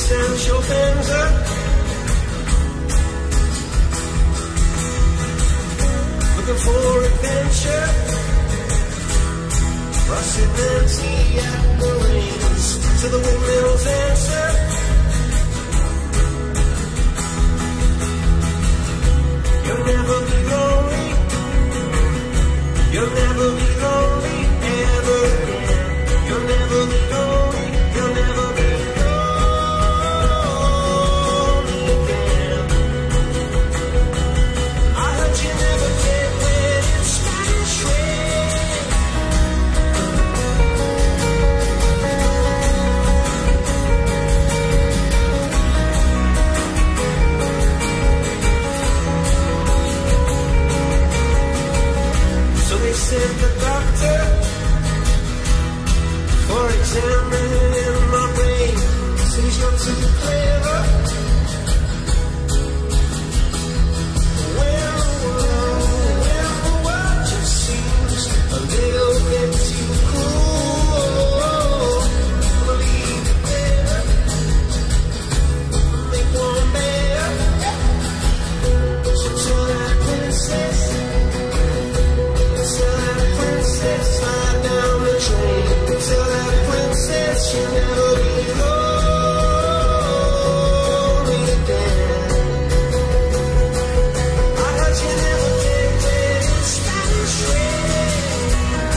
Sancho Panza. Looking for adventure. Rusty Nancy at the lanes to the windmill's answer. You'll never be lonely. You'll never be lonely ever again. You'll never be lonely. You'll never be lonely again. I heard you never get wet in Spanish rain. So they sent the doctor for examining my brain. Says you're too clever. Well, the world just seems a little bit too cruel. Believe it better, make one better. So tell that princess. Tell that princess, slide down the train. Tell that princess she'll never be lonely again. I heard you never get wet in Spanish rain.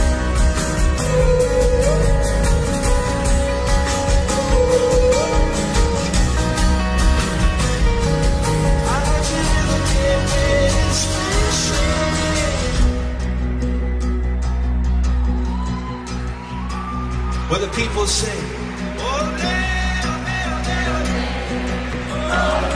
I heard you never get wet in Spanish rain. Where the people say, ole, ole, ole, ole.